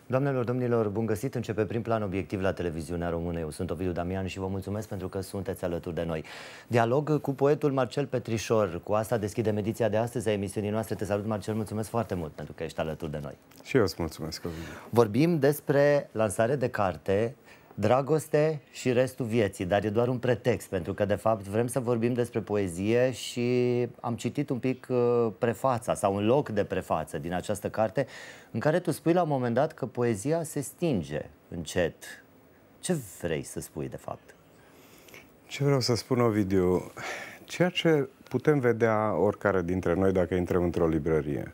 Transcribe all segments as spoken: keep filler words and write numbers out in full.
Doamnelor, domnilor, bun găsit! Începe Prim Plan Obiectiv la Televiziunea Română. Eu sunt Ovidiu Damian și vă mulțumesc pentru că sunteți alături de noi. Dialog cu poetul Marcel Petrișor. Cu asta deschidem ediția de astăzi a emisiunii noastre. Te salut, Marcel, mulțumesc foarte mult pentru că ești alături de noi. Și eu îți mulțumesc, Ovidiu. Vorbim despre lansare de carte, dragoste și restul vieții, dar e doar un pretext, pentru că de fapt vrem să vorbim despre poezie și am citit un pic uh, prefața sau un loc de prefață din această carte în care tu spui la un moment dat că poezia se stinge încet. Ce vrei să spui de fapt? Ce vreau să spun, Ovidiu? Ceea ce putem vedea oricare dintre noi dacă intrăm într-o librărie.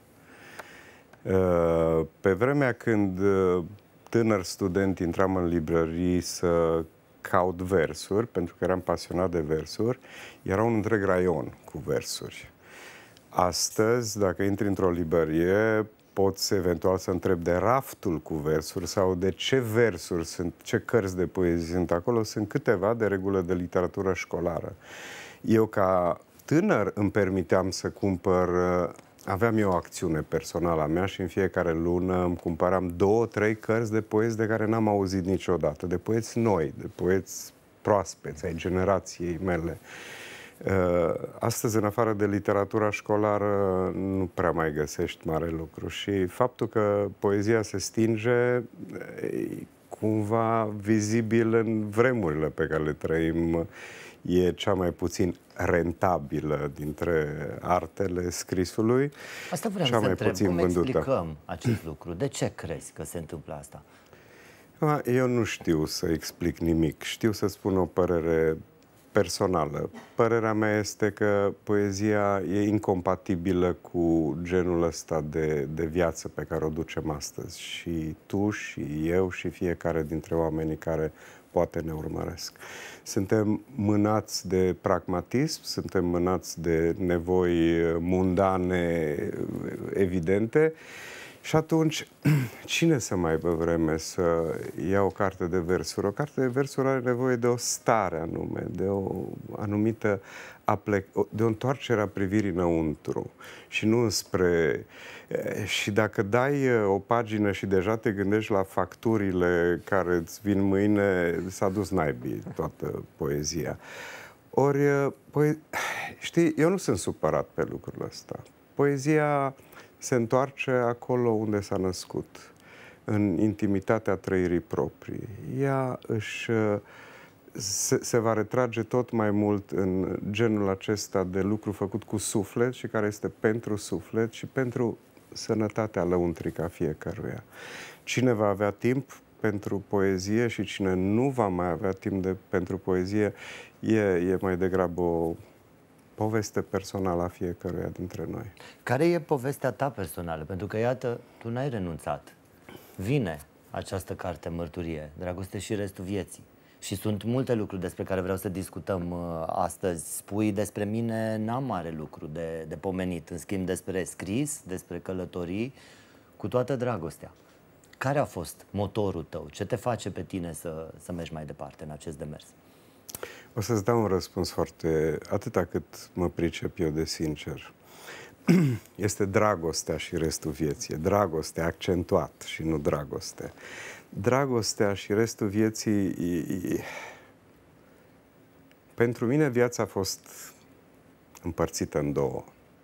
Uh, pe vremea când uh, tânăr student intram în librării să caut versuri, pentru că eram pasionat de versuri, era un întreg raion cu versuri. Astăzi, dacă intri într-o librărie, poți eventual să întrebi de raftul cu versuri sau de ce versuri sunt, ce cărți de poezie sunt acolo. Sunt câteva, de regulă, de literatură școlară. Eu, ca tânăr, îmi permiteam să cumpăr. Aveam eu o acțiune personală a mea și în fiecare lună îmi cumpăram două, trei cărți de poeți de care n-am auzit niciodată, de poeți noi, de poeți proaspeți, ai generației mele. Astăzi, în afară de literatura școlară, nu prea mai găsești mare lucru și faptul că poezia se stinge e cumva vizibil în vremurile pe care le trăim. E cea mai puțin rentabilă dintre artele scrisului. Asta vreau cea să mai întreb, puțin cum vândută. explicăm acest lucru? De ce crezi că se întâmplă asta? Eu nu știu să explic nimic. Știu să spun o părere personală. Părerea mea este că poezia e incompatibilă cu genul ăsta de, de viață pe care o ducem astăzi. Și tu, și eu, și fiecare dintre oamenii care poate ne urmăresc. Suntem mânați de pragmatism, suntem mânați de nevoi mundane evidente și atunci cine să mai aibă vreme să ia o carte de versuri? O carte de versuri are nevoie de o stare anume, de o anumită aplec, de o întoarcere a privirii înăuntru și nu spre... Și dacă dai o pagină și deja te gândești la facturile care îți vin mâine, s-a dus naibii toată poezia. Ori, poe... știi, eu nu sunt supărat pe lucrul ăsta. Poezia se întoarce acolo unde s-a născut, în intimitatea trăirii proprii. Ea își... Se, se va retrage tot mai mult în genul acesta de lucru făcut cu suflet și care este pentru suflet și pentru sănătatea lăuntrică a fiecăruia. Cine va avea timp pentru poezie și cine nu va mai avea timp de, pentru poezie, e, e mai degrabă o poveste personală a fiecăruia dintre noi. Care e povestea ta personală? Pentru că, iată, tu n-ai renunțat. Vine această carte, Mărturie, Dragoste și restul vieții. Și sunt multe lucruri despre care vreau să discutăm uh, astăzi. Spui despre mine, n-am mare lucru de, de pomenit. În schimb, despre scris, despre călătorii, cu toată dragostea. Care a fost motorul tău? Ce te face pe tine să, să mergi mai departe în acest demers? O să-ți dau un răspuns foarte... atâta cât mă pricep eu de sincer. Este dragostea și restul vieții. Dragostea accentuat și nu dragoste. Dragostea și restul vieții... E, e... Pentru mine viața a fost împărțită în două.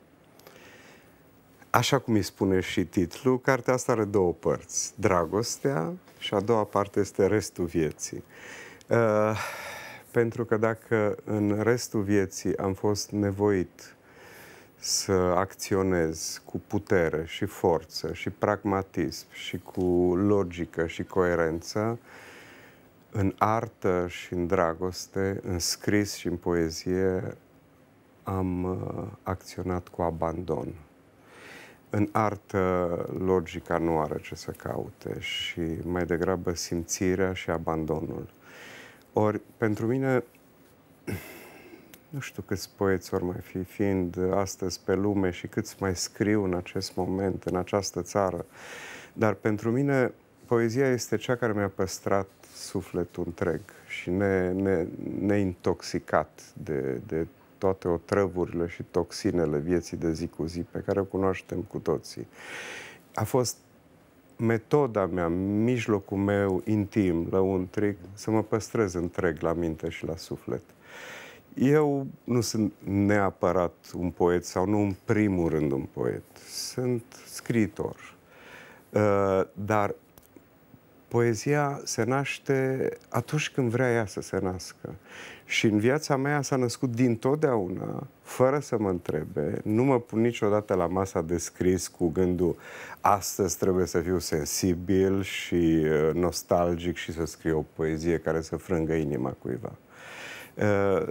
Așa cum îi spune și titlul, cartea asta are două părți. Dragostea și a doua parte este restul vieții. Uh, pentru că dacă în restul vieții am fost nevoit să acționez cu putere și forță și pragmatism și cu logică și coerență, în artă și în dragoste, în scris și în poezie, am uh, acționat cu abandon. În artă, logica nu are ce să caute și mai degrabă simțirea și abandonul. Ori, pentru mine, nu știu câți poeți ori mai fi, fiind astăzi pe lume și câți mai scriu în acest moment, în această țară, dar pentru mine poezia este cea care mi-a păstrat sufletul întreg și ne, ne, neintoxicat de, de toate otrăvurile și toxinele vieții de zi cu zi pe care o cunoaștem cu toții. A fost metoda mea, mijlocul meu intim, lăuntric, să mă păstrez întreg la minte și la suflet. Eu nu sunt neapărat un poet sau nu în primul rând un poet. Sunt scriitor. Uh, dar poezia se naște atunci când vrea ea să se nască. Și în viața mea s-a născut dintotdeauna, fără să mă întrebe. Nu mă pun niciodată la masa de scris cu gândul astăzi trebuie să fiu sensibil și nostalgic și să scriu o poezie care să frângă inima cuiva. Uh,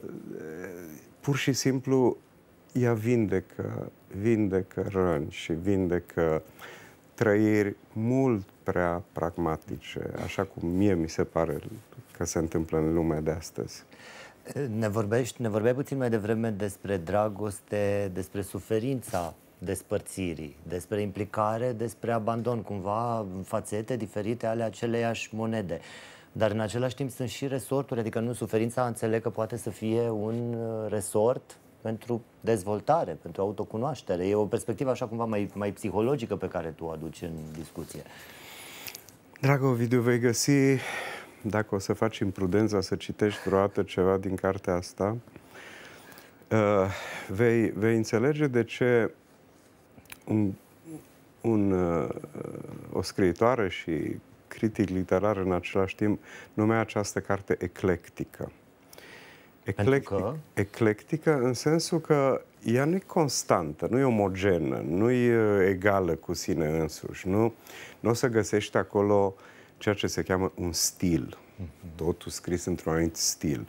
pur și simplu ea vindecă, vindecă răni și vindecă trăiri mult prea pragmatice, așa cum mie mi se pare că se întâmplă în lumea de astăzi. Ne vorbești, ne vorbeai puțin mai devreme despre dragoste, despre suferința despărțirii, despre implicare, despre abandon, cumva fațete diferite ale aceleiași monede. Dar în același timp sunt și resorturi, adică nu suferința, înțeleg că poate să fie un resort pentru dezvoltare, pentru autocunoaștere. E o perspectivă așa cumva mai, mai psihologică pe care tu o aduci în discuție. Dragă Ovidiu, vei găsi, dacă o să faci imprudența să citești vreodată ceva din cartea asta, uh, vei, vei înțelege de ce un, un, uh, o scriitoare și critic literar în același timp numea această carte eclectică. Eclectic, că... Eclectică în sensul că ea nu e constantă, nu e omogenă, nu e egală cu sine însuși. Nu, nu o să găsești acolo ceea ce se cheamă un stil. Uh-huh. Totul scris într-un anumit stil.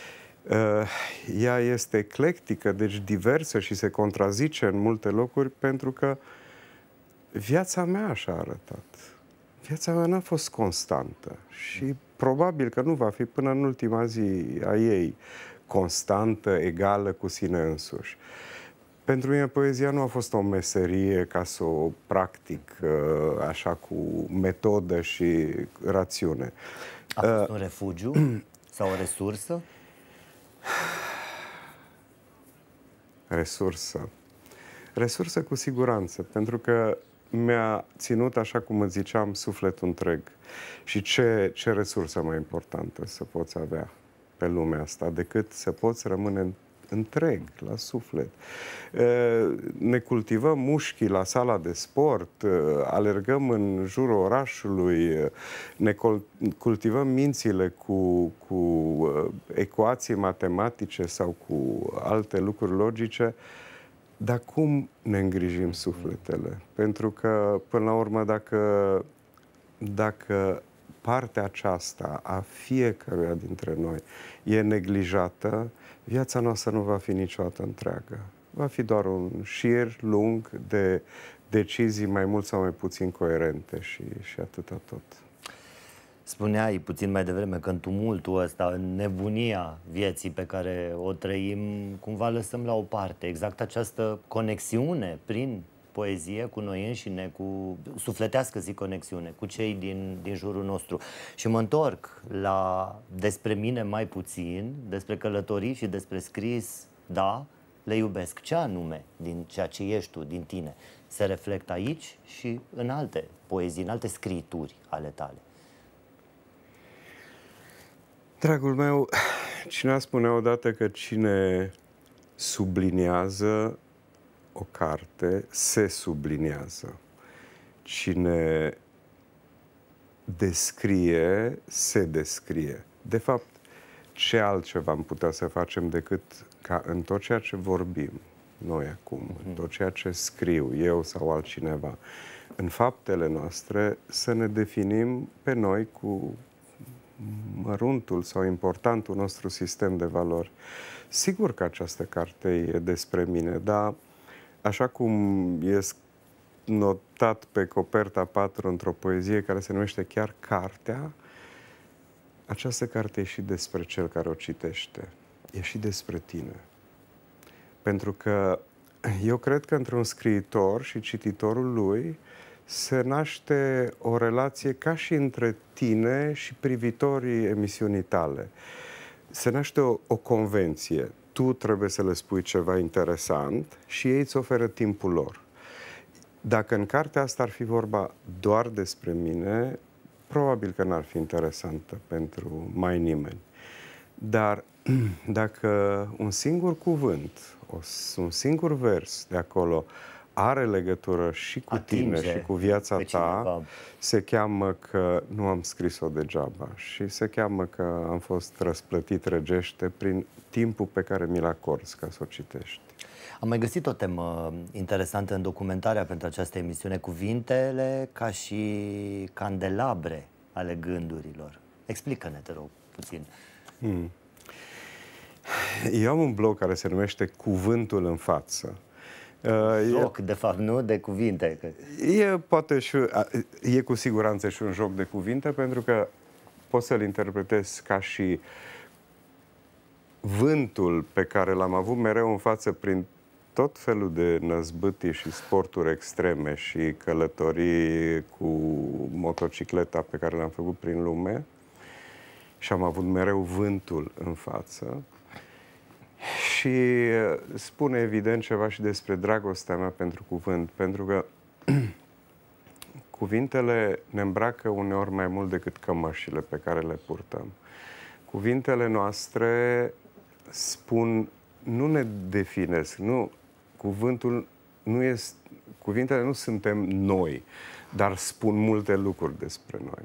Uh, ea este eclectică, deci diversă și se contrazice în multe locuri pentru că viața mea așa a arătat. Viața mea n-a fost constantă și probabil că nu va fi până în ultima zi a ei constantă, egală cu sine însuși. Pentru mine poezia nu a fost o meserie ca să o practic așa cu metodă și rațiune. A fost uh, un refugiu sau o resursă? Resursă. Resursă cu siguranță, pentru că mi-a ținut, așa cum îți ziceam, sufletul întreg. Și ce, ce resursă mai importantă să poți avea pe lumea asta decât să poți rămâne întreg, la suflet. Ne cultivăm mușchii la sala de sport, alergăm în jurul orașului, ne cultivăm mințile cu, cu ecuații matematice sau cu alte lucruri logice. Dar cum ne îngrijim sufletele? Pentru că, până la urmă, dacă, dacă partea aceasta a fiecăruia dintre noi e neglijată, viața noastră nu va fi niciodată întreagă. Va fi doar un șir lung de decizii mai mult sau mai puțin coerente și, și atâta tot. Spuneai puțin mai devreme că în tumultul ăsta, în nebunia vieții pe care o trăim, cumva lăsăm la o parte exact această conexiune prin poezie cu noi înșine, cu sufletească, zic, conexiune cu cei din, din jurul nostru. Și mă întorc la despre mine mai puțin, despre călătorii și despre scris, da, le iubesc. Ce anume din ceea ce ești tu, din tine, se reflectă aici și în alte poezii, în alte scrituri ale tale? Dragul meu, cineva spunea odată că cine subliniază o carte, se subliniază. Cine descrie, se descrie. De fapt, ce altceva am putea să facem decât ca în tot ceea ce vorbim noi acum, uh-huh. în tot ceea ce scriu eu sau altcineva, în faptele noastre, să ne definim pe noi cu măruntul sau importantul nostru sistem de valori. Sigur că această carte e despre mine, dar așa cum e notat pe coperta patru într-o poezie care se numește chiar Cartea, această carte e și despre cel care o citește. E și despre tine. Pentru că eu cred că între un scriitor și cititorul lui se naște o relație ca și între tine și privitorii emisiunii tale. Se naște o, o convenție. Tu trebuie să le spui ceva interesant și ei îți oferă timpul lor. Dacă în cartea asta ar fi vorba doar despre mine, probabil că n-ar fi interesantă pentru mai nimeni. Dar dacă un singur cuvânt, un singur vers de acolo are legătură și cu Atinge tine și cu viața ta, cineva, se cheamă că nu am scris-o degeaba și se cheamă că am fost răsplătit regește prin timpul pe care mi-l acorzi ca să o citești. Am mai găsit o temă interesantă în documentarea pentru această emisiune, cuvintele ca și candelabre ale gândurilor. Explică-ne, te rog, puțin. Hmm. Eu am un blog care se numește Cuvântul în față. Joc, e, de fapt, nu? De cuvinte. E, poate și, e cu siguranță și un joc de cuvinte, pentru că poți să-l interpretezi ca și vântul pe care l-am avut mereu în față prin tot felul de năzbâtii și sporturi extreme și călătorii cu motocicleta pe care le-am făcut prin lume și am avut mereu vântul în față. Și spune evident ceva și despre dragostea mea pentru cuvânt, pentru că cuvintele ne îmbracă uneori mai mult decât cămășile pe care le purtăm. Cuvintele noastre spun, nu ne definesc, nu, cuvântul nu este, cuvintele nu suntem noi, dar spun multe lucruri despre noi.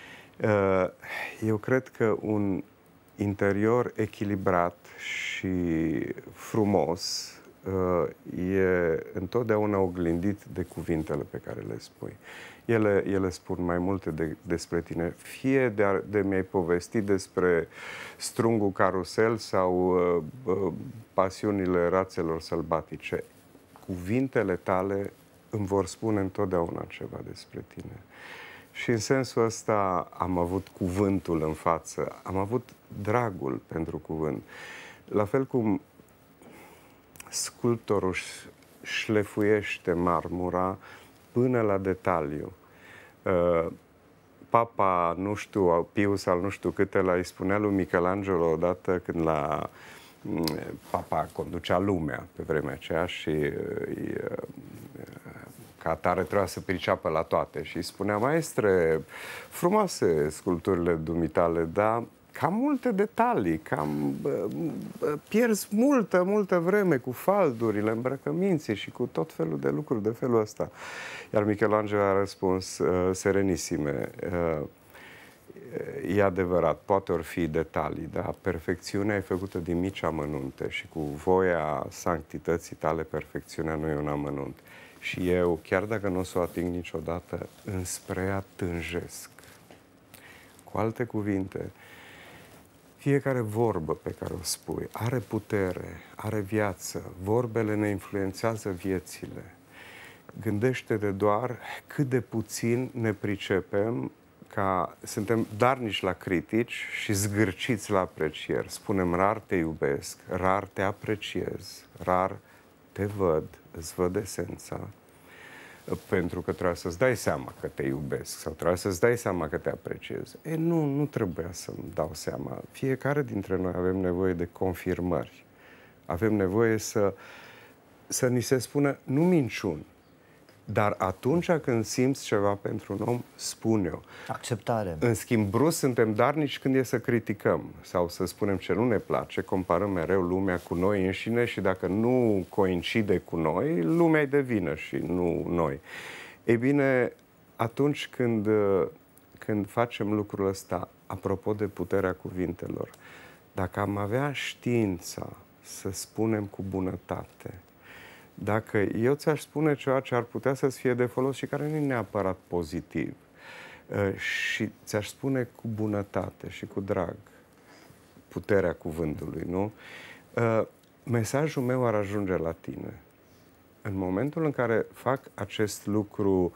Eu cred că un interior echilibrat și frumos e întotdeauna oglindit de cuvintele pe care le spui. Ele, ele spun mai multe de, despre tine. Fie de, a, de mi-ai povestit despre strungul carusel sau uh, uh, pasiunile rațelor sălbatice. Cuvintele tale îmi vor spune întotdeauna ceva despre tine. Și în sensul ăsta am avut cuvântul în față, am avut dragul pentru cuvânt. La fel cum sculptorul șlefuiește marmura până la detaliu. Papa, nu știu, Pius al nu știu câtela, îi spunea lui Michelangelo odată când la Papa conducea lumea pe vremea aceea și ca atare trebuia să priceapă la toate și îi spunea: maestre, frumoase sculpturile dumitale, dar cam multe detalii, cam pierzi multă, multă vreme cu faldurile, îmbrăcăminții și cu tot felul de lucruri de felul ăsta. Iar Michelangelo a răspuns: serenisime, e adevărat, poate ori fi detalii, dar perfecțiunea e făcută din mici amănunte și cu voia sanctității tale, perfecțiunea nu e un amănunt. Și eu, chiar dacă nu o să o ating niciodată, înspre ea tânjesc. Cu alte cuvinte, fiecare vorbă pe care o spui are putere, are viață, vorbele ne influențează viețile. Gândește-te doar cât de puțin ne pricepem, ca suntem darnici la critici și zgârciți la aprecieri. Spunem rar te iubesc, rar te apreciez, rar te văd, îți văd esența, pentru că trebuie să-ți dai seama că te iubesc sau trebuie să-ți dai seama că te apreciez. E, nu, nu trebuia să-mi dau seama. Fiecare dintre noi avem nevoie de confirmări. Avem nevoie să, să ni se spună, nu minciuni, dar atunci când simți ceva pentru un om, spune-o. Acceptare. În schimb, brusc suntem darnici când e să criticăm sau să spunem ce nu ne place, comparăm mereu lumea cu noi înșine și dacă nu coincide cu noi, lumea-i de vină și nu noi. Ei bine, atunci când, când facem lucrul ăsta, apropo de puterea cuvintelor, dacă am avea știința să spunem cu bunătate, dacă eu ți-aș spune ceva ce ar putea să-ți fie de folos și care nu e neapărat pozitiv, și ți-aș spune cu bunătate și cu drag puterea cuvântului, nu? Mesajul meu ar ajunge la tine. În momentul în care fac acest lucru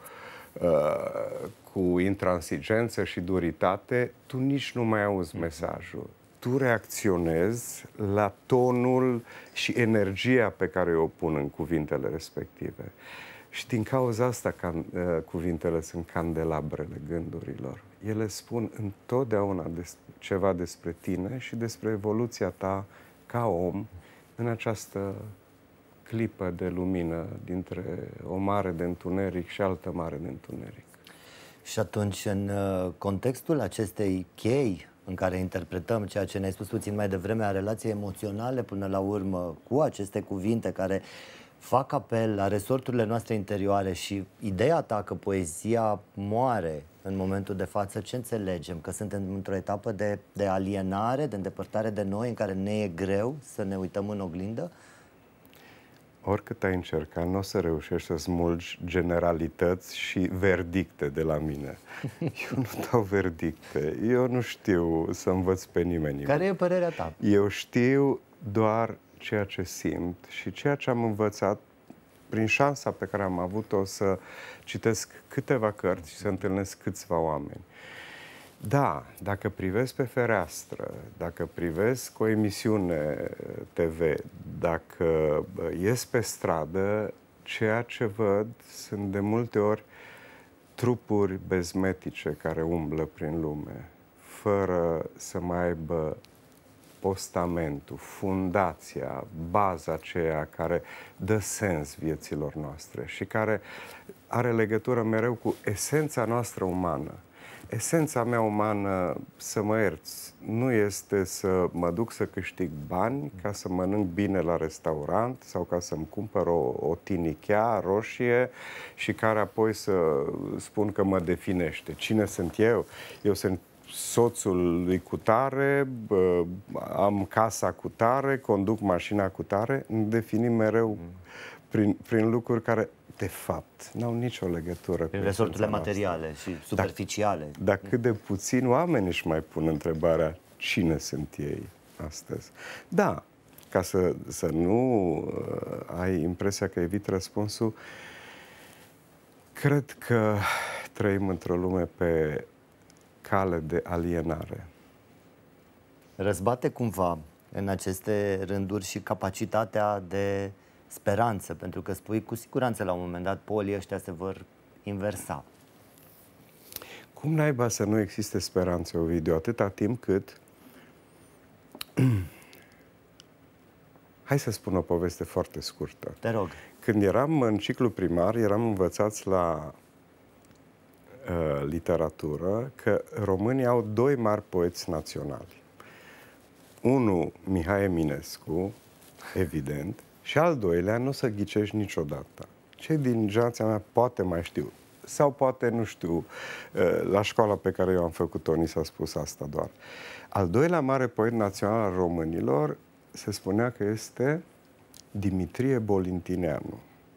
cu intransigență și duritate, tu nici nu mai auzi mesajul. Tu reacționezi la tonul și energia pe care o pun în cuvintele respective. Și din cauza asta can, uh, cuvintele sunt candelabrele gândurilor. Ele spun întotdeauna des, ceva despre tine și despre evoluția ta ca om în această clipă de lumină dintre o mare de întuneric și altă mare de întuneric. Și atunci, în contextul acestei chei în care interpretăm ceea ce ne-ai spus puțin mai devreme, a relației emoționale până la urmă cu aceste cuvinte care fac apel la resorturile noastre interioare și ideea ta că poezia moare în momentul de față, ce înțelegem? Că suntem într-o etapă de, de alienare, de îndepărtare de noi, în care ne e greu să ne uităm în oglindă? Oricât ai încercat, nu o să reușești să smulgi generalități și verdicte de la mine. Eu nu dau verdicte, eu nu știu să învăț pe nimeni. Care e părerea ta? Eu știu doar ceea ce simt și ceea ce am învățat prin șansa pe care am avut-o să citesc câteva cărți și să întâlnesc câțiva oameni. Da, dacă privesc pe fereastră, dacă privesc o emisiune T V, dacă ies pe stradă, ceea ce văd sunt de multe ori trupuri bezmetice care umblă prin lume, fără să mai aibă postamentul, fundația, baza aceea care dă sens vieților noastre și care are legătură mereu cu esența noastră umană. Esența mea umană, să mă ierți, nu este să mă duc să câștig bani ca să mănânc bine la restaurant sau ca să-mi cumpăr o, o tinichea roșie și care apoi să spun că mă definește. Cine sunt eu? Eu sunt soțul lui cutare, am casa cutare, conduc mașina cutare, îmi definim mereu prin, prin lucruri care, de fapt, n-au nicio legătură prin resorturile materiale și superficiale. Dar, dar cât de puțin oameni își mai pun întrebarea cine sunt ei astăzi. Da, ca să, să nu uh, ai impresia că evit răspunsul, cred că trăim într-o lume pe cale de alienare. Răzbate cumva în aceste rânduri și capacitatea de speranță, pentru că spui cu siguranță la un moment dat polii ăștia se vor inversa. Cum naiba să nu existe speranță, Ovidiu, atâta timp cât... Hai să spun o poveste foarte scurtă. Te rog. Când eram în ciclu primar, eram învățați la uh, literatură că românii au doi mari poeți naționali. Unul, Mihai Eminescu, evident, și al doilea, nu o să ghicești niciodată. Cei din generația mea poate mai știu, sau poate nu știu, la școala pe care eu am făcut-o, ni s-a spus asta doar. Al doilea mare poet național al românilor se spunea că este Dimitrie Bolintineanu.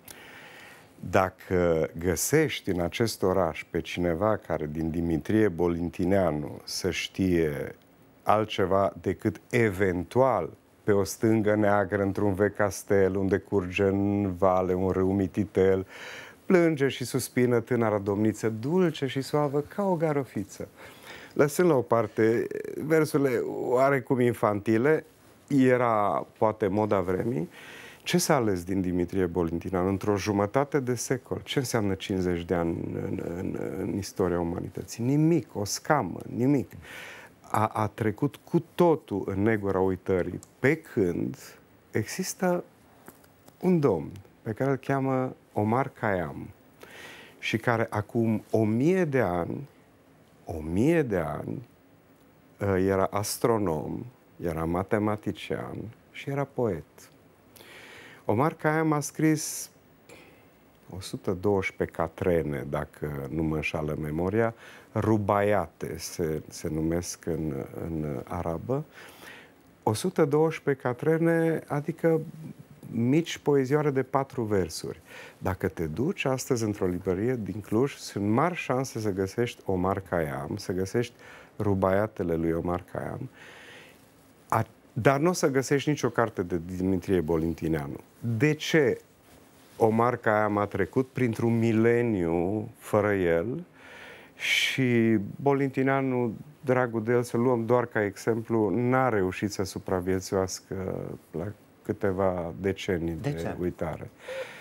Dacă găsești în acest oraș pe cineva care din Dimitrie Bolintineanu să știe altceva decât eventual pe o stângă neagră într-un vechi castel unde curge în vale un râu mititel, plânge și suspină tânăra domniță, dulce și suavă ca o garofiță. Lăsând la o parte versurile oarecum infantile, era poate moda vremii, ce s-a ales din Dimitrie Bolintineanu într-o jumătate de secol? Ce înseamnă cincizeci de ani în, în, în istoria umanității? Nimic, o scamă, nimic. A, a trecut cu totul în negura uitării, pe când există un domn pe care îl cheamă Omar Khayyam și care acum o mie de ani, o mie de ani, era astronom, era matematician și era poet. Omar Khayyam a scris o sută doisprezece catrene, dacă nu mă înșală memoria, rubaiate se, se numesc în, în arabă. o sută doisprezece catrene, adică mici poezioare de patru versuri. Dacă te duci astăzi într-o librărie din Cluj, sunt mari șanse să găsești Omar Khayyam, să găsești rubaiatele lui Omar Khayyam, a, dar nu o să găsești nicio carte de Dimitrie Bolintineanu. De ce Omar Khayyam a trecut printr-un mileniu fără el și Bolintineanu, dragul de el, să luăm doar ca exemplu, n-a reușit să supraviețuiască la câteva decenii de, de uitare.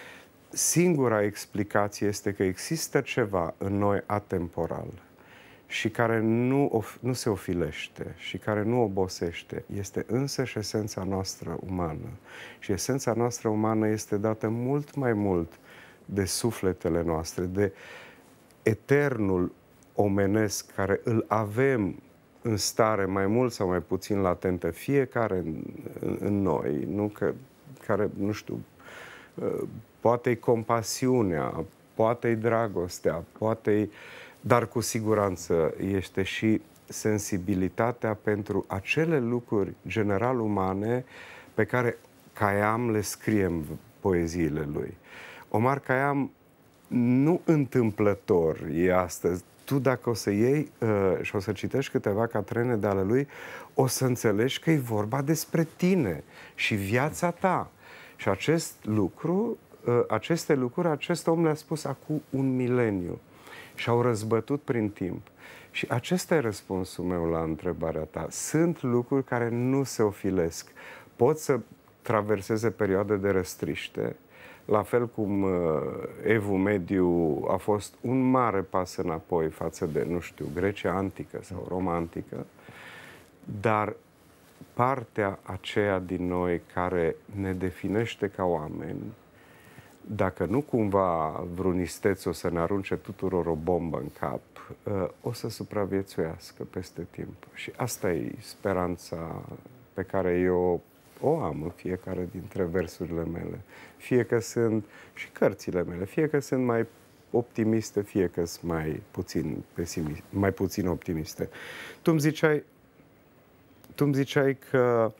Singura explicație este că există ceva în noi atemporal și care nu, of, nu se ofilește și care nu obosește, este însăși esența noastră umană. Și esența noastră umană este dată mult mai mult de sufletele noastre, de eternul omenesc care îl avem în stare mai mult sau mai puțin latentă, fiecare în, în, în noi, nu? Că, care, nu știu, poate-i compasiunea, poate-i dragostea, poate-i... Dar cu siguranță este și sensibilitatea pentru acele lucruri general umane pe care Khayyam le scrie în poeziile lui. Omar Khayyam nu întâmplător e astăzi. Tu dacă o să iei uh, și o să citești câteva catrene de ale lui, o să înțelegi că e vorba despre tine și viața ta. Și acest lucru, uh, aceste lucruri, acest om le-a spus acum un mileniu și au răzbătut prin timp. Și acesta e răspunsul meu la întrebarea ta. Sunt lucruri care nu se ofilesc. Pot să traverseze perioade de răstriște, la fel cum uh, Evul Mediu a fost un mare pas înapoi față de, nu știu, Grecia antică sau Roma antică, dar partea aceea din noi care ne definește ca oameni, dacă nu cumva vreun isteț o să ne arunce tuturor o bombă în cap, uh, o să supraviețuiască peste timp. Și asta e speranța pe care eu o am în fiecare dintre versurile mele. Fie că sunt, și cărțile mele, fie că sunt mai optimiste, fie că sunt mai puțin pesimiste, mai puțin optimiste. Tu îmi ziceai, tu îmi ziceai că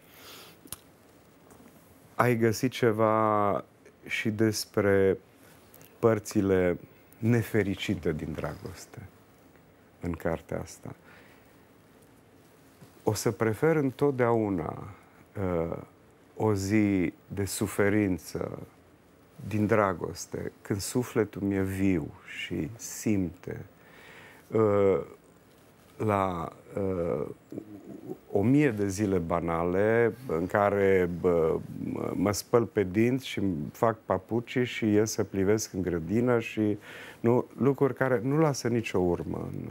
ai găsit ceva și despre părțile nefericite din dragoste în cartea asta. O să prefer întotdeauna uh, o zi de suferință din dragoste, când sufletul mi-e viu și simte, uh, la uh, o mie de zile banale în care bă, mă spăl pe dinți și fac papuci și ies să plivesc în grădină și nu, lucruri care nu lasă nicio urmă. În,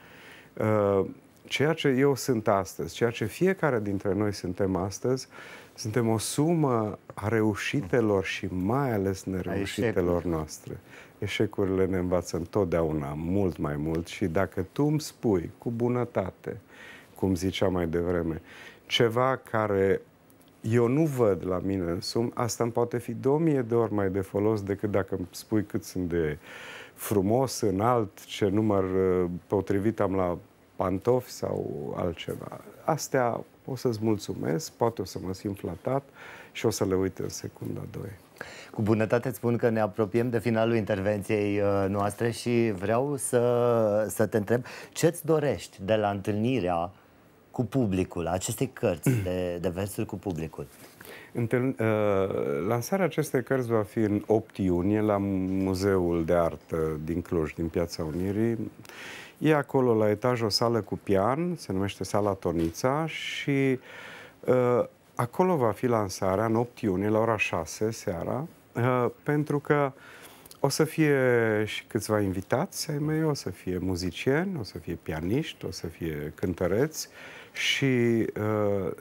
uh, ceea ce eu sunt astăzi, ceea ce fiecare dintre noi suntem astăzi, suntem o sumă a reușitelor și mai ales nereușitelor noastre. Eșecurile ne învață întotdeauna mult mai mult și dacă tu îmi spui cu bunătate, cum ziceam mai devreme, ceva care eu nu văd la mine însumi, asta îmi poate fi două mii de ori mai de folos decât dacă îmi spui cât sunt de frumos, înalt, ce număr potrivit am la pantofi sau altceva. Astea o să-ți mulțumesc, poate o să mă simt flatat și o să le uit în secunda doi. Cu bunătate îți spun că ne apropiem de finalul intervenției noastre și vreau să, să te întreb ce-ți dorești de la întâlnirea cu publicul, acestei cărți de, de versuri cu publicul? Întâln, uh, lansarea acestei cărți va fi în opt iunie la Muzeul de Artă din Cluj, din Piața Unirii. E acolo la etaj o sală cu pian, se numește Sala Tonița și uh, acolo va fi lansarea în opt iunie la ora șase seara, uh, pentru că o să fie și câțiva invitați ai mei, o să fie muzicieni, o să fie pianiști, o să fie cântăreți și uh,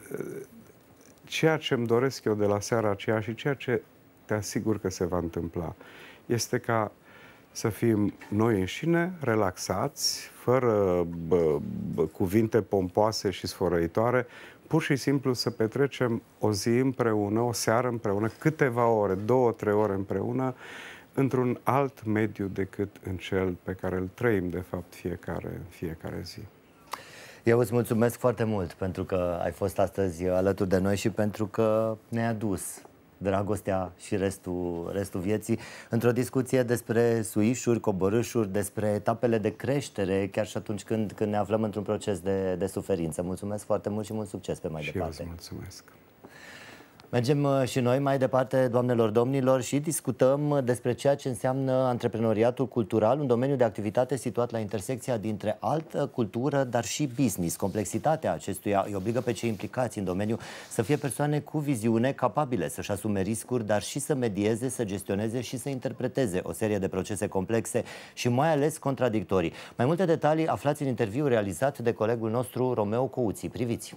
ceea ce îmi doresc eu de la seara aceea și ceea ce te asigur că se va întâmpla este ca să fim noi înșine, relaxați, fără bă, bă, cuvinte pompoase și sfărăitoare, pur și simplu să petrecem o zi împreună, o seară împreună, câteva ore, două, trei ore împreună, într-un alt mediu decât în cel pe care îl trăim, de fapt, fiecare, în fiecare zi. Eu îți mulțumesc foarte mult pentru că ai fost astăzi alături de noi și pentru că ne-ai adus dragostea și restul, restul vieții într-o discuție despre suișuri, coborâșuri, despre etapele de creștere, chiar și atunci când, când ne aflăm într-un proces de, de suferință. Mulțumesc foarte mult și mult succes pe mai și departe. Și eu îți mulțumesc. Mergem și noi mai departe, doamnelor, domnilor, și discutăm despre ceea ce înseamnă antreprenoriatul cultural, un domeniu de activitate situat la intersecția dintre altă cultură, dar și business. Complexitatea acestuia îi obligă pe cei implicați în domeniu să fie persoane cu viziune, capabile să-și asume riscuri, dar și să medieze, să gestioneze și să interpreteze o serie de procese complexe și mai ales contradictorii. Mai multe detalii aflați în interviu realizat de colegul nostru Romeo Couții. Priviți!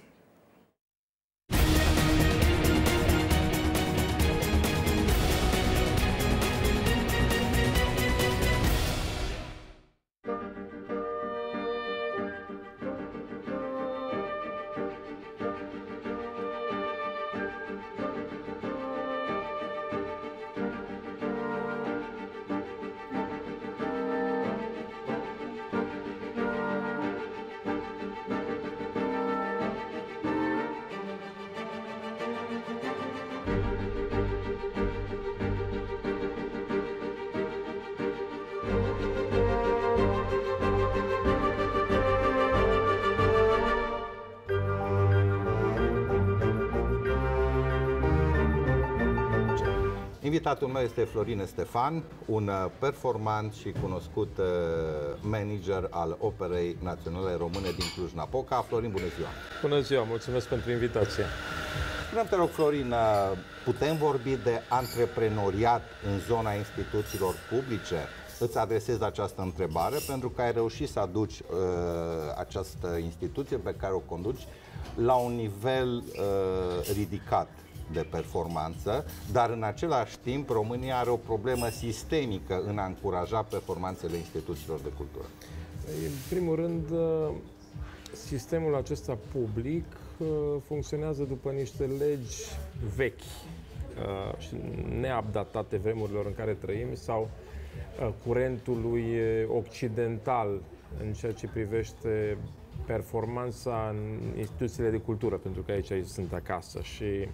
Invitatul meu este Florin Stefan, un performant și cunoscut manager al Operei Naționale Române din Cluj-Napoca. Florin, bună ziua! Bună ziua, mulțumesc pentru invitație. Spune-mi, te rog, Florin, putem vorbi de antreprenoriat în zona instituțiilor publice? Îți adresez această întrebare pentru că ai reușit să aduci uh, această instituție pe care o conduci la un nivel uh, ridicat de performanță, dar în același timp România are o problemă sistemică în a încuraja performanțele instituțiilor de cultură. În primul rând, sistemul acesta public funcționează după niște legi vechi și neupdatate vremurilor în care trăim sau curentului occidental în ceea ce privește performanța în instituțiile de cultură, pentru că aici sunt acasă și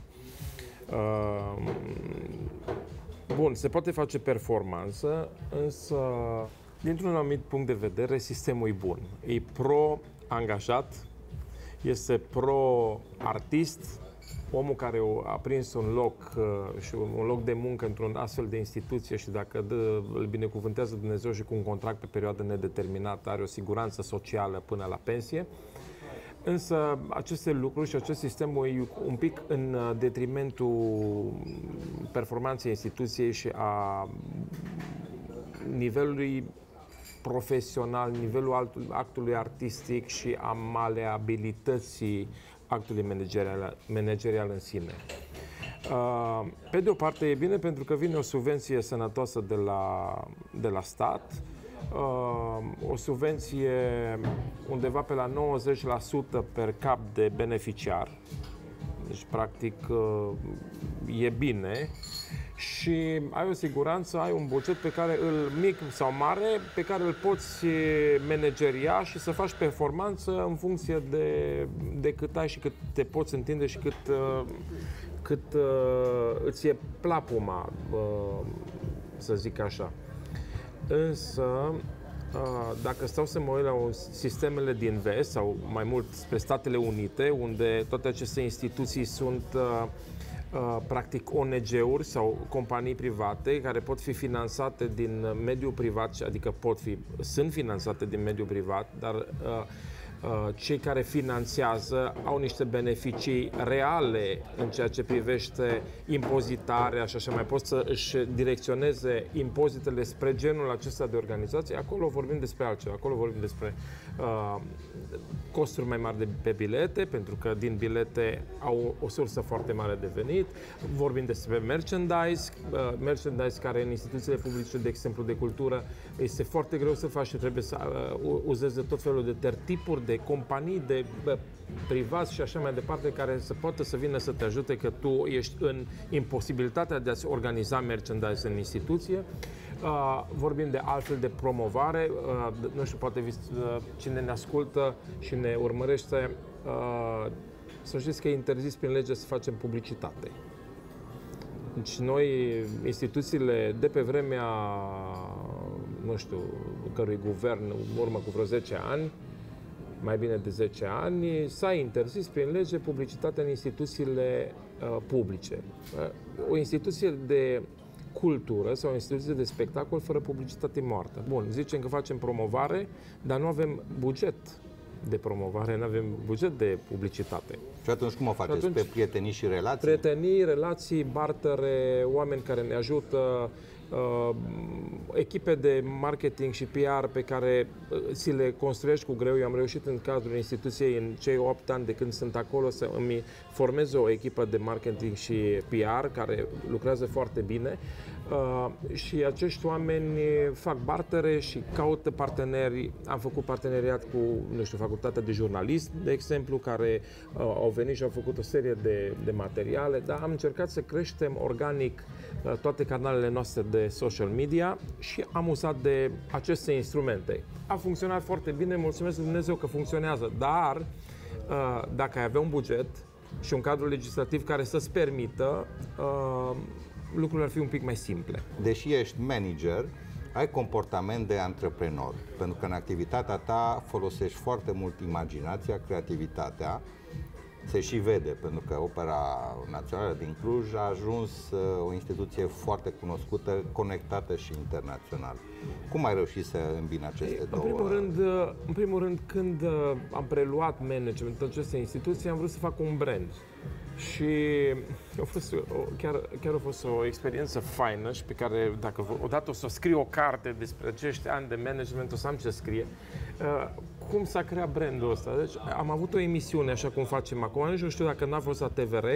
Uh, bun, se poate face performanță, însă dintr-un anumit punct de vedere sistemul e bun. E pro-angajat, este pro-artist, omul care a prins un loc uh, și un loc de muncă într-un astfel de instituție și dacă dă, îl binecuvântează Dumnezeu și cu un contract pe perioadă nedeterminată are o siguranță socială până la pensie. Însă aceste lucruri și acest sistem e un pic în detrimentul performanței instituției și a nivelului profesional, nivelul actului artistic și a maleabilității actului managerial, managerial în sine. Pe de o parte e bine pentru că vine o subvenție sănătoasă de la, de la stat, o subvenție undeva pe la nouăzeci la sută per cap de beneficiar, deci practic e bine și ai o siguranță, ai un buget pe care îl mic sau mare, pe care îl poți manageria și să faci performanță în funcție de, de cât ai și cât te poți întinde și cât, cât îți e plapuma, să zic așa. Însă, dacă stau să mă uit la sistemele din vest, sau mai mult spre Statele Unite, unde toate aceste instituții sunt practic O N G-uri sau companii private care pot fi finanțate din mediul privat, adică pot fi, sunt finanțate din mediul privat, dar cei care finanțează au niște beneficii reale în ceea ce privește impozitarea și așa mai pot să își direcționeze impozitele spre genul acesta de organizație. Acolo vorbim despre altceva, acolo vorbim despre uh, costuri mai mari de, pe bilete, pentru că din bilete au o sursă foarte mare de venit. Vorbim despre merchandise, uh, merchandise care în instituțiile publice, de exemplu de cultură, este foarte greu să faci și trebuie să uh, uzeze tot felul de tertipuri de companii, de bă, privați și așa mai departe, care să poată să vină să te ajute că tu ești în imposibilitatea de a-ți organiza merchandise în instituție. Uh, vorbim de altfel de promovare, uh, nu știu, poate uh, cine ne ascultă și ne urmărește, uh, să știți că e interzis prin lege să facem publicitate. Deci noi, instituțiile de pe vremea, nu știu, cărui guvern, în urmă cu vreo zece ani, mai bine de zece ani, s-a interzis prin lege publicitatea în instituțiile uh, publice. Uh, o instituție de cultură sau o instituție de spectacol fără publicitate moartă. Bun, zicem că facem promovare, dar nu avem buget de promovare, nu avem buget de publicitate. Și atunci cum o faceți? Atunci, pe prietenii și relații? Prietenii, relații, bartere, oameni care ne ajută, uh, echipe de marketing și P R pe care uh, ți le construiești cu greu. Eu am reușit în cadrul instituției în cei opt ani de când sunt acolo să îmi formez o echipă de marketing și P R care lucrează foarte bine. Uh, și acești oameni fac bartere și caută parteneri. Am făcut parteneriat cu, nu știu, facultatea de jurnalist, de exemplu, care uh, au venit și au făcut o serie de, de materiale, dar am încercat să creștem organic uh, toate canalele noastre de social media și am uzat de aceste instrumente. A funcționat foarte bine, mulțumesc lui Dumnezeu că funcționează, dar uh, dacă ai avea un buget și un cadru legislativ care să-ți permită, uh, lucrurile ar fi un pic mai simple. Deși ești manager, ai comportament de antreprenor, pentru că în activitatea ta folosești foarte mult imaginația, creativitatea. Se și vede, pentru că Opera Națională din Cluj a ajuns o instituție foarte cunoscută, conectată și internațional. Cum ai reușit să îmbini aceste în două? Primul rând, în primul rând, când am preluat managementul acestei instituții, am vrut să fac un brand. Și a fost o, chiar, chiar a fost o experiență faină și pe care, dacă odată o să scriu o carte despre acești ani de management, o să am ce scrie. Uh, cum s-a creat brandul ăsta? Deci am avut o emisiune, așa cum facem acum, nici nu știu dacă n-a fost la T V R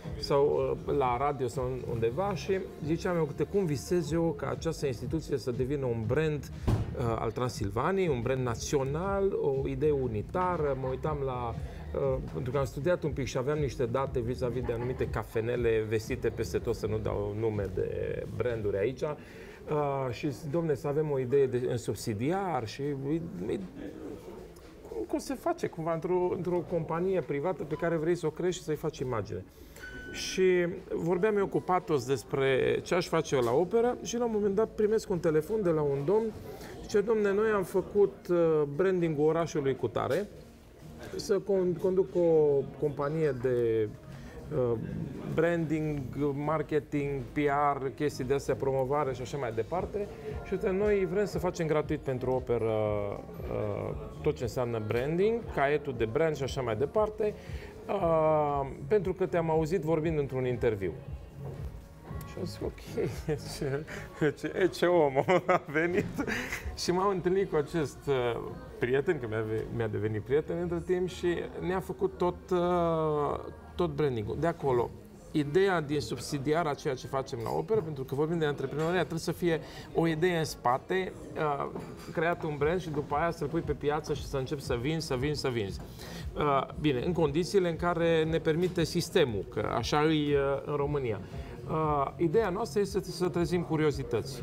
sau uh, la radio sau undeva și ziceam eu, uite, cum visez eu ca această instituție să devină un brand uh, al Transilvaniei, un brand național, o idee unitară. Mă uitam la Uh, pentru că am studiat un pic și aveam niște date vis-a-vis de anumite cafenele vestite peste tot, să nu dau nume de branduri aici. Uh, și zic, domne, să avem o idee de, în subsidiar și cum, cum se face cumva într-o, într-o companie privată pe care vrei să o crești și să-i faci imagine. Și vorbeam eu cu patos despre ce aș face eu la operă și la un moment dat primesc un telefon de la un domn. Zice, domne, noi am făcut uh, branding-ul orașului Cutare, să conduc o companie de uh, branding, marketing, P R, chestii de astea, promovare și așa mai departe. Și uite, noi vrem să facem gratuit pentru operă uh, tot ce înseamnă branding, caietul de brand și așa mai departe, uh, pentru că te-am auzit vorbind într-un interviu. Și am zis, ok, ce, ce, ce om a venit. Și m-am întâlnit cu acest uh, prieten, că mi-a, mi-a devenit prieten între timp și ne-a făcut tot, uh, tot branding-ul. De acolo, ideea din subsidiar a ceea ce facem la operă, pentru că vorbim de antreprenoriat, trebuie să fie o idee în spate, uh, creat un brand și după aia să-l pui pe piață și să începi să vinzi, să vinzi, să vinzi. Uh, bine, în condițiile în care ne permite sistemul, că așa e uh, în România. Uh, ideea noastră este să trezim curiozități.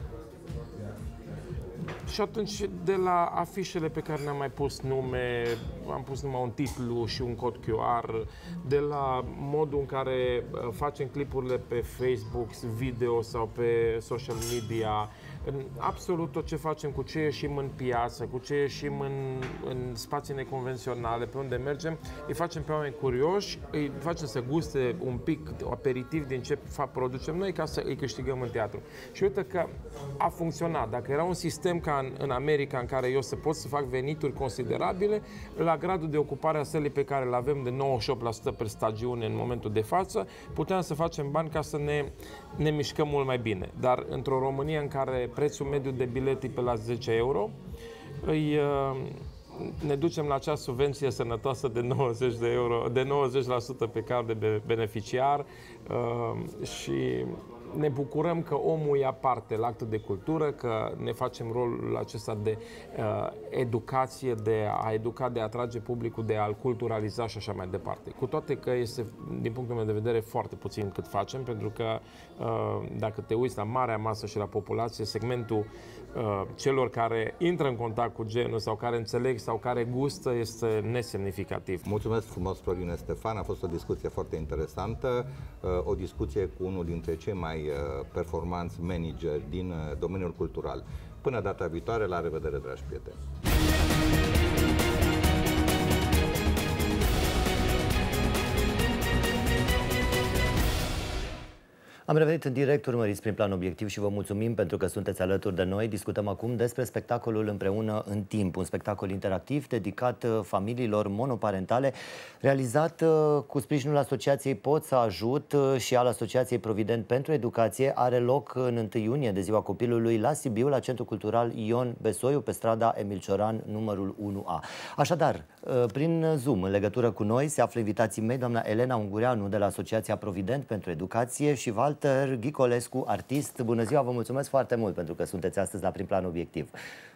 Și atunci, de la afișele pe care ne-am mai pus nume, am pus numai un titlu și un cod Q R, de la modul în care facem clipurile pe Facebook, video sau pe social media, în absolut tot ce facem, cu ce ieșim în piață, cu ce ieșim în, în spații neconvenționale, pe unde mergem, îi facem pe oameni curioși, îi facem să guste un pic aperitiv din ce producem noi ca să îi câștigăm în teatru. Și uite că a funcționat. Dacă era un sistem ca în, în America, în care eu să pot să fac venituri considerabile, la gradul de ocupare a sălii pe care îl avem de nouăzeci și opt la sută per stagiune în momentul de față, puteam să facem bani ca să ne, ne mișcăm mult mai bine. Dar într-o România în care prețul mediu de bilet e pe la zece euro, îi, ne ducem la acea subvenție sănătoasă de nouăzeci de euro, de nouăzeci la sută pe card de beneficiar și ne bucurăm că omul ia parte la actul de cultură, că ne facem rolul acesta de uh, educație, de a educa, de a atrage publicul, de a-l culturaliza și așa mai departe. Cu toate că este, din punctul meu de vedere, foarte puțin cât facem, pentru că uh, dacă te uiți la marea masă și la populație, segmentul uh, celor care intră în contact cu genul sau care înțeleg sau care gustă este nesemnificativ. Mulțumesc frumos, Florine Stefan, a fost o discuție foarte interesantă, uh, o discuție cu unul dintre cei mai performanți manageri din domeniul cultural. Până data viitoare, la revedere, dragi prieteni! Am revenit în direct, urmăriți prin Plan Obiectiv și vă mulțumim pentru că sunteți alături de noi. Discutăm acum despre spectacolul Împreună în timp, un spectacol interactiv dedicat familiilor monoparentale, realizat cu sprijinul Asociației Pot să Ajut și al Asociației Provident pentru Educație. Are loc în întâi iunie, de Ziua Copilului, la Sibiu, la Centrul Cultural Ion Besoiu, pe strada Emil Cioran, numărul unu A. Așadar, prin Zoom, în legătură cu noi, se află invitații mei, doamna Elena Ungureanu de la Asociația Provident pentru Educație și Walter Ghicolescu, artist. Bună ziua, vă mulțumesc foarte mult pentru că sunteți astăzi la Prin Plan Obiectiv.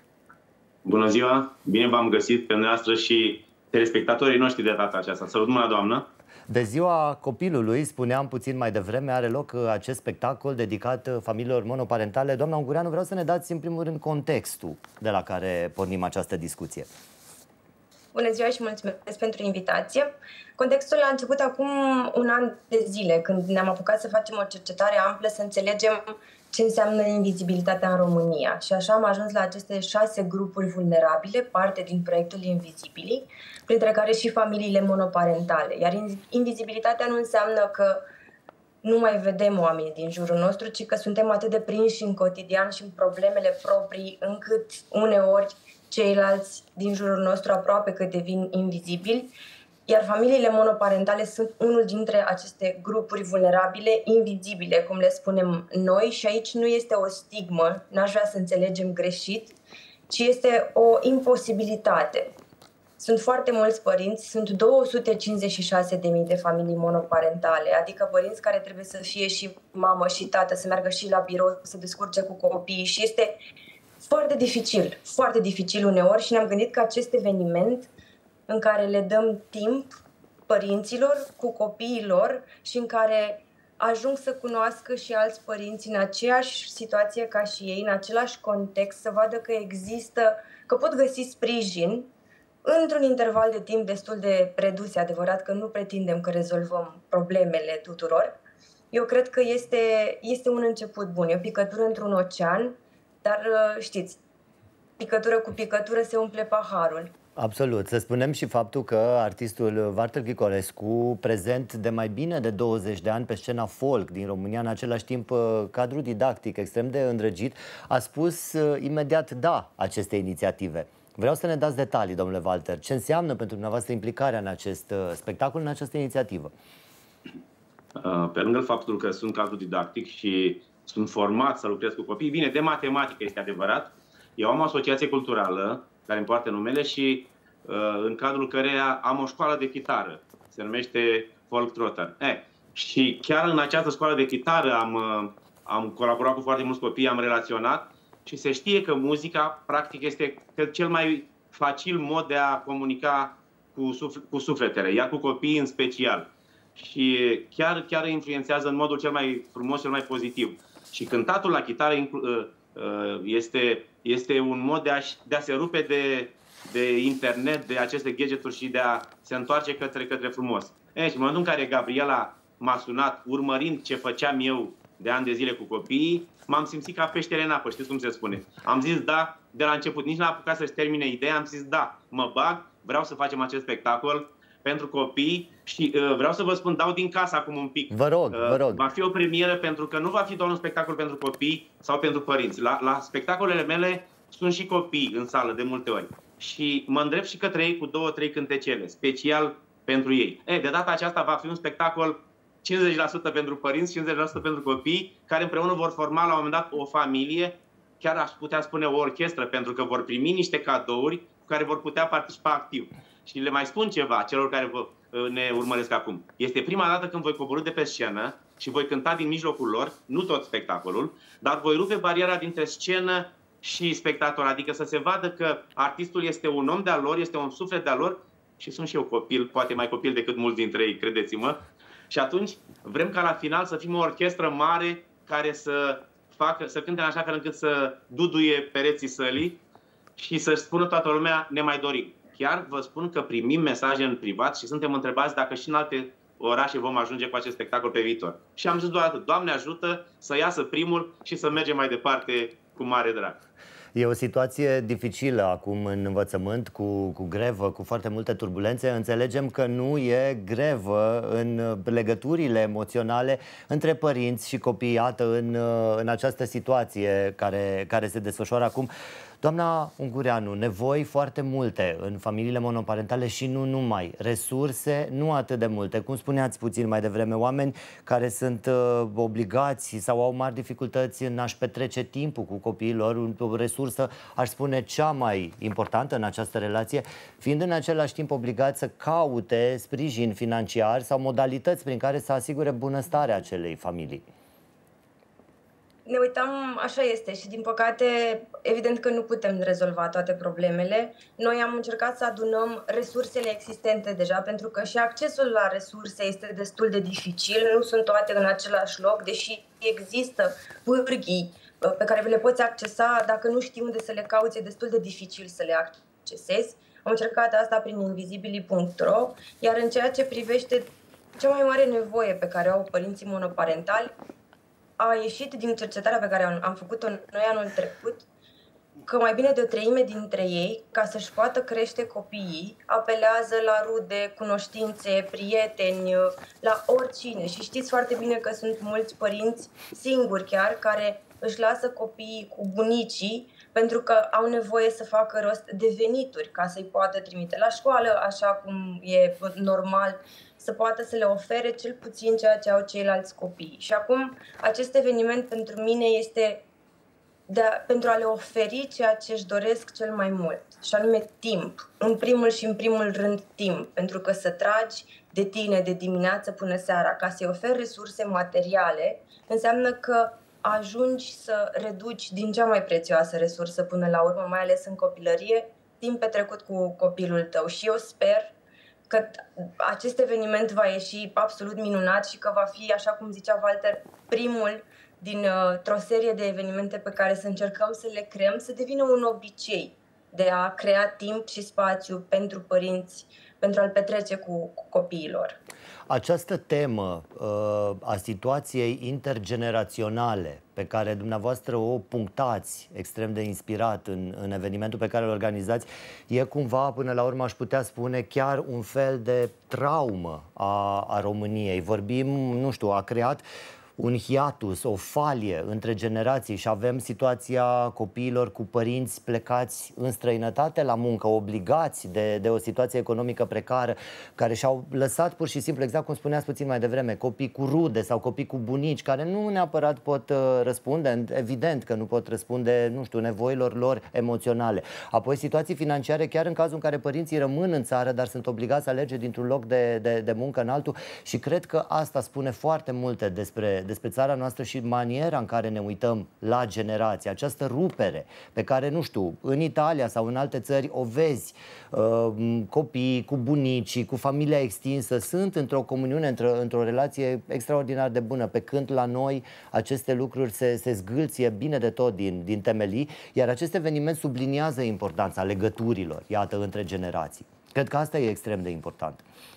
Bună ziua, bine v-am găsit pe noastră și telespectatorii noștri de data aceasta. Sărut mâna, doamnă! De Ziua Copilului, spuneam puțin mai devreme, are loc acest spectacol dedicat familiilor monoparentale. Doamna Ungureanu, vreau să ne dați în primul rând contextul de la care pornim această discuție. Bună ziua și mulțumesc pentru invitație. Contextul a început acum un an de zile, când ne-am apucat să facem o cercetare amplă, să înțelegem ce înseamnă invizibilitatea în România. Și așa am ajuns la aceste șase grupuri vulnerabile, parte din proiectul Invizibili, printre care și familiile monoparentale. Iar invizibilitatea nu înseamnă că nu mai vedem oamenii din jurul nostru, ci că suntem atât de prinși în cotidian și în problemele proprii, încât uneori ceilalți din jurul nostru aproape că devin invizibili, iar familiile monoparentale sunt unul dintre aceste grupuri vulnerabile, invizibile, cum le spunem noi, și aici nu este o stigmă, n-aș vrea să înțelegem greșit, ci este o imposibilitate. Sunt foarte mulți părinți, sunt două sute cincizeci și șase de mii de familii monoparentale, adică părinți care trebuie să fie și mamă și tată, să meargă și la birou, să descurce cu copiii și este foarte dificil, foarte dificil uneori și ne-am gândit că acest eveniment în care le dăm timp părinților cu copiilor și în care ajung să cunoască și alți părinți în aceeași situație ca și ei, în același context, să vadă că există, că pot găsi sprijin într-un interval de timp destul de redus. E adevărat că nu pretindem că rezolvăm problemele tuturor. Eu cred că este, este un început bun, e o picătură într-un ocean. Dar știți, picătură cu picătură se umple paharul. Absolut. Să spunem și faptul că artistul Walter Ghicolescu, prezent de mai bine de douăzeci de ani pe scena folk din România, în același timp cadru didactic extrem de îndrăgit, a spus imediat da aceste inițiative. Vreau să ne dați detalii, domnule Walter. Ce înseamnă pentru dumneavoastră implicarea în acest spectacol, în această inițiativă? Pe lângă faptul că sunt cadru didactic și sunt format să lucrez cu copii. Bine, de matematică este adevărat. Eu am o asociație culturală care îmi poartă numele și uh, în cadrul căreia am o școală de chitară. Se numește Folk Trotter. Eh, și chiar în această școală de chitară am, uh, am colaborat cu foarte mulți copii, am relaționat și se știe că muzica, practic, este cel mai facil mod de a comunica cu, suf- cu sufletele, iar cu copiii în special. Și chiar, chiar influențează în modul cel mai frumos, cel mai pozitiv. Și cântatul la chitară este, este un mod de a, de a se rupe de, de internet, de aceste gadgeturi și de a se întoarce către, către frumos. E, și în momentul în care Gabriela m-a sunat, urmărind ce făceam eu de ani de zile cu copiii, m-am simțit ca peștele în apă, știți cum se spune. Am zis da de la început, nici n-a apucat să-și termine ideea, am zis da, mă bag, vreau să facem acest spectacol pentru copii și uh, vreau să vă spun, dau din casă acum un pic. Vă rog, uh, vă rog. Va fi o premieră pentru că nu va fi doar un spectacol pentru copii sau pentru părinți. La, la spectacolele mele sunt și copii în sală de multe ori. Și mă îndrept și către ei cu două, trei cântecele, special pentru ei. E, de data aceasta va fi un spectacol cincizeci la sută pentru părinți, cincizeci la sută pentru copii, care împreună vor forma la un moment dat o familie, chiar aș putea spune o orchestră, pentru că vor primi niște cadouri cu care vor putea participa activ. Și le mai spun ceva celor care vă, ne urmăresc acum. Este prima dată când voi coborî de pe scenă și voi cânta din mijlocul lor, nu tot spectacolul, dar voi rupe bariera dintre scenă și spectator, adică să se vadă că artistul este un om de-al lor, este un suflet de-al lor și sunt și eu copil, poate mai copil decât mulți dintre ei, credeți-mă. Și atunci vrem ca la final să fim o orchestră mare care să facă, să cânte în așa fel încât să duduie pereții sălii și să-și spună toată lumea, ne mai dorim. Chiar vă spun că primim mesaje în privat și suntem întrebați dacă și în alte orașe vom ajunge cu acest spectacol pe viitor. Și am zis doar atât, Doamne ajută să iasă primul și să mergem mai departe cu mare drag. E o situație dificilă acum în învățământ, cu, cu grevă, cu foarte multe turbulențe. Înțelegem că nu e grevă în legăturile emoționale între părinți și copii, iată, în, în această situație care, care se desfășoară acum. Doamna Ungureanu, nevoi foarte multe în familiile monoparentale și nu numai. Resurse nu atât de multe. Cum spuneați puțin mai devreme, oameni care sunt uh, obligați sau au mari dificultăți în a-și petrece timpul cu copiii lor, o resursă, aș spune, cea mai importantă în această relație, fiind în același timp obligați să caute sprijin financiar sau modalități prin care să asigure bunăstarea acelei familii. Ne uităm, așa este, și din păcate, evident că nu putem rezolva toate problemele. Noi am încercat să adunăm resursele existente deja, pentru că și accesul la resurse este destul de dificil, nu sunt toate în același loc, deși există pârghii pe care le poți accesa, dacă nu știi unde să le cauți, e destul de dificil să le accesezi. Am încercat asta prin invizibili punct ro, iar în ceea ce privește cea mai mare nevoie pe care o au părinții monoparentali, a ieșit din cercetarea pe care am făcut-o noi anul trecut că mai bine de o treime dintre ei, ca să-și poată crește copiii, apelează la rude, cunoștințe, prieteni, la oricine. Și știți foarte bine că sunt mulți părinți singuri chiar care își lasă copiii cu bunicii pentru că au nevoie să facă rost de venituri ca să-i poată trimite la școală, așa cum e normal, să poată să le ofere cel puțin ceea ce au ceilalți copii. Și acum acest eveniment pentru mine este de a, pentru a le oferi ceea ce își doresc cel mai mult, și anume timp. În primul și în primul rând timp, pentru că să tragi de tine de dimineață până seara ca să-i oferi resurse materiale, înseamnă că ajungi să reduci din cea mai prețioasă resursă până la urmă, mai ales în copilărie, timp petrecut cu copilul tău. Și eu sper că acest eveniment va ieși absolut minunat și că va fi, așa cum zicea Walter, primul dintr-o serie de evenimente pe care să încercăm să le creăm, să devină un obicei de a crea timp și spațiu pentru părinți, pentru a-l petrece cu, cu copiilor. Această temă uh, a situației intergeneraționale pe care dumneavoastră o punctați extrem de inspirat în, în evenimentul pe care îl organizați, e cumva, până la urmă, aș putea spune, chiar un fel de traumă a, a României. Vorbim, nu știu, a creat un hiatus, o falie între generații și avem situația copiilor cu părinți plecați în străinătate la muncă, obligați de, de o situație economică precară, care și-au lăsat pur și simplu, exact cum spuneați puțin mai devreme, copii cu rude sau copii cu bunici, care nu neapărat pot uh, răspunde, evident că nu pot răspunde, nu știu, nevoilor lor emoționale. Apoi situații financiare, chiar în cazul în care părinții rămân în țară, dar sunt obligați să alege dintr-un loc de, de, de muncă în altul, și cred că asta spune foarte multe despre despre țara noastră și maniera în care ne uităm la generații, această rupere pe care, nu știu, în Italia sau în alte țări o vezi, uh, copii cu bunicii, cu familia extinsă, sunt într-o comuniune, într-o, într-o relație extraordinar de bună, pe când la noi aceste lucruri se, se zgâlție bine de tot din, din temelii, iar acest eveniment subliniază importanța legăturilor, iată, între generații. Cred că asta e extrem de important.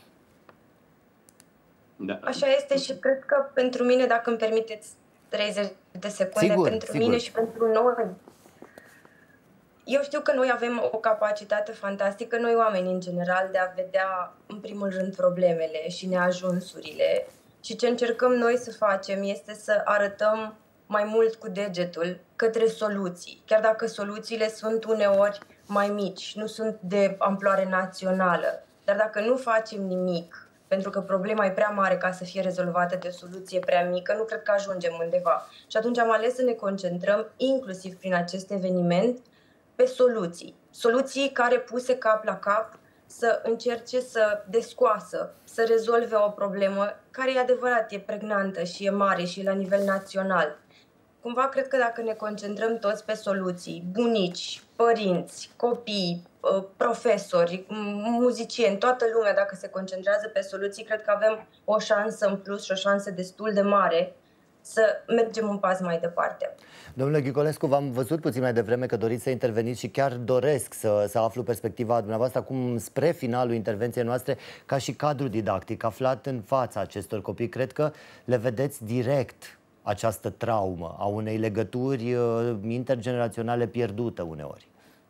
Da. Așa este și cred că pentru mine, dacă îmi permiteți treizeci de secunde, sigur, pentru sigur. mine și pentru noi, eu știu că noi avem o capacitate fantastică, noi oameni în general, de a vedea în primul rând problemele și neajunsurile, și ce încercăm noi să facem este să arătăm mai mult cu degetul către soluții, chiar dacă soluțiile sunt uneori mai mici, nu sunt de amploare națională, dar dacă nu facem nimic, pentru că problema e prea mare ca să fie rezolvată de o soluție prea mică, nu cred că ajungem undeva. Și atunci am ales să ne concentrăm, inclusiv prin acest eveniment, pe soluții. Soluții care, puse cap la cap, să încerce să descoasă, să rezolve o problemă care, e adevărat, e pregnantă și e mare și e la nivel național. Cumva cred că dacă ne concentrăm toți pe soluții, bunici, părinți, copii, profesori, muzicieni, toată lumea, dacă se concentrează pe soluții, cred că avem o șansă în plus și o șansă destul de mare să mergem un pas mai departe. Domnule Ghicolescu, v-am văzut puțin mai devreme că doriți să interveniți și chiar doresc să, să aflu perspectiva dumneavoastră acum spre finalul intervenției noastre, ca și cadru didactic aflat în fața acestor copii. Cred că le vedeți direct această traumă a unei legături intergeneraționale pierdute uneori.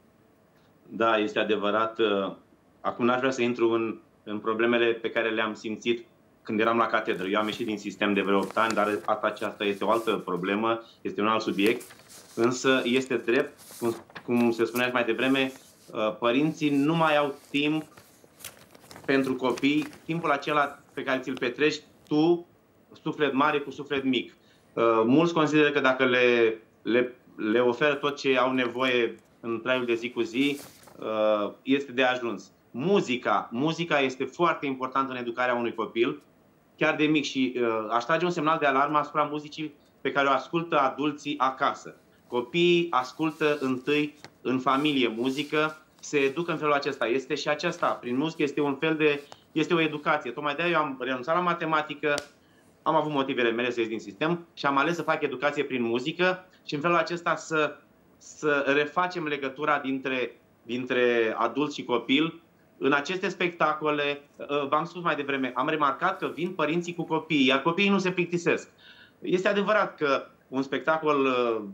Da, este adevărat. Acum n-aș vrea să intru în, în problemele pe care le-am simțit când eram la catedră. Eu am ieșit din sistem de vreo opt ani, dar aceasta este o altă problemă, este un alt subiect. Însă este drept, cum, cum se spunea mai devreme, părinții nu mai au timp pentru copii, timpul acela pe care ți-l petreci tu, suflet mare cu suflet mic. Mulți consideră că dacă le, le, le oferă tot ce au nevoie în traiul de zi cu zi, este de ajuns. Muzica, muzica este foarte importantă în educarea unui copil, chiar de mic, și aș trage un semnal de alarmă asupra muzicii pe care o ascultă adulții acasă. Copiii ascultă întâi în familie muzică, se educă în felul acesta. Este și aceasta, prin muzică, este un fel de, este o educație. Tocmai de-aia eu am renunțat la matematică, am avut motivele mele să ies din sistem și am ales să fac educație prin muzică și în felul acesta să, să refacem legătura dintre, dintre adult și copil. În aceste spectacole, v-am spus mai devreme, am remarcat că vin părinții cu copiii, iar copiii nu se plictisesc. Este adevărat că un spectacol,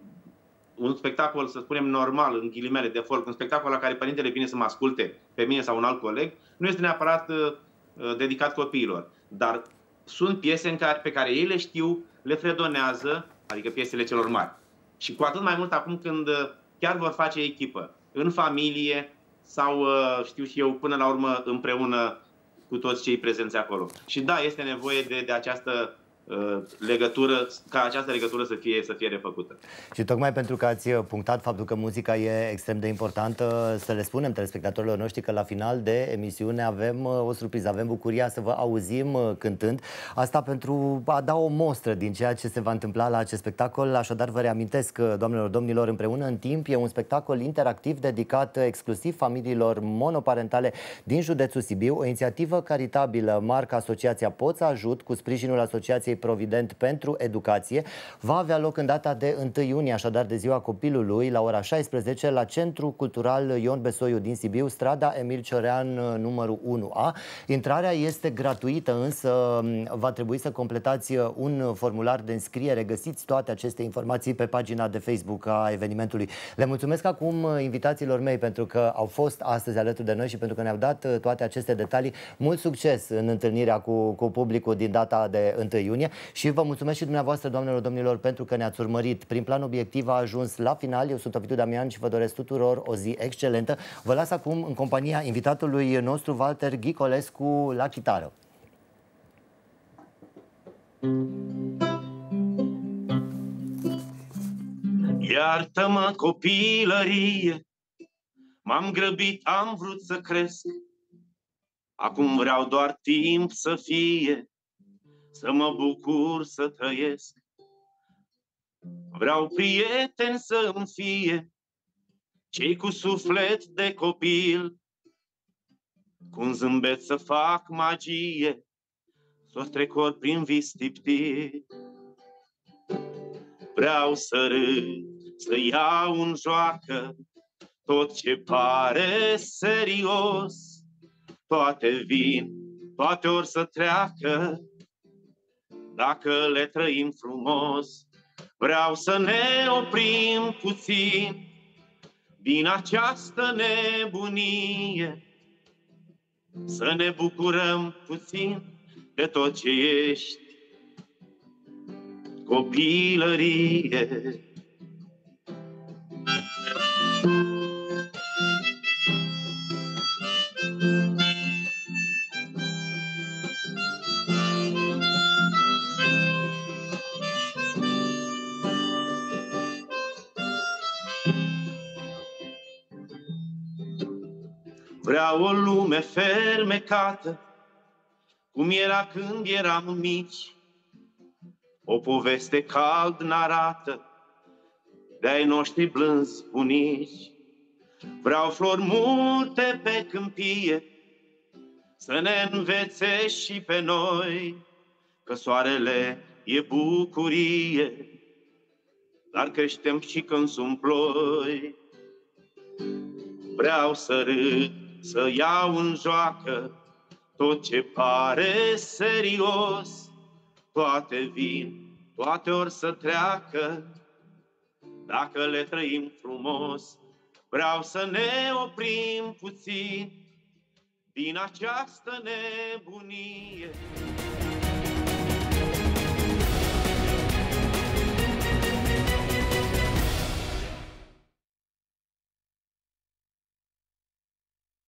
un spectacol, să spunem, normal, în ghilimele de folk, un spectacol la care părintele vine să mă asculte pe mine sau un alt coleg, nu este neapărat dedicat copiilor. Dar sunt piese în care, pe care ei le știu, le fredonează, adică piesele celor mari. Și cu atât mai mult acum când chiar vor face echipă, în familie sau, știu și eu, până la urmă împreună cu toți cei prezenți acolo. Și da, este nevoie de, de această legătură, ca această legătură să fie, să fie refăcută. Și tocmai pentru că ați punctat faptul că muzica e extrem de importantă, să le spunem telespectatorilor noștri că la final de emisiune avem o surpriză, avem bucuria să vă auzim cântând. Asta pentru a da o mostră din ceea ce se va întâmpla la acest spectacol. Așadar vă reamintesc, doamnelor, domnilor, Împreună în timp e un spectacol interactiv dedicat exclusiv familiilor monoparentale din județul Sibiu, o inițiativă caritabilă marca Asociația Pot să Ajut cu sprijinul Asociației Provident pentru Educație. Va avea loc în data de întâi iunie, așadar de Ziua Copilului, la ora șaisprezece, la Centrul Cultural Ion Besoiu din Sibiu, strada Emil Ciorean, numărul unu A. Intrarea este gratuită, însă va trebui să completați un formular de înscriere. Găsiți toate aceste informații pe pagina de Facebook a evenimentului. Le mulțumesc acum invitațiilor mei pentru că au fost astăzi alături de noi și pentru că ne-au dat toate aceste detalii. Mult succes în întâlnirea cu, cu publicul din data de întâi iunie. Și vă mulțumesc și dumneavoastră, doamnelor, domnilor, pentru că ne-ați urmărit. Prin Plan Obiectiv a ajuns la final. Eu sunt Ovidiu Damian și vă doresc tuturor o zi excelentă. Vă las acum în compania invitatului nostru, Walter Ghicolescu, la chitară. Iartă-mă, copilărie, m-am grăbit, am vrut să cresc. Acum vreau doar timp să fie, să mă bucur, să trăiesc. Vreau prieteni să îmi fie, cei cu suflet de copil, cu un zâmbet să fac magie, să o strecor prin vis tiptil. Vreau să râd, să iau în joacă tot ce pare serios. Toate vin, toate or să treacă, dacă le trăim frumos. Vreau să ne oprim puțin din această nebunie, să ne bucurăm puțin de tot ce ești, copilărie. Vreau o lume fermecată, cum era când eram mici, o poveste cald narată de-ai noștri blânzi bunici. Vreau flori multe pe câmpie, să ne învețe și pe noi că soarele e bucurie, dar creștem și când sunt ploi. Vreau să râd, să iau în joacă tot ce pare serios. Toate vin, toate or să treacă, dacă le trăim frumos. Vreau să ne oprim puțin din această nebunie.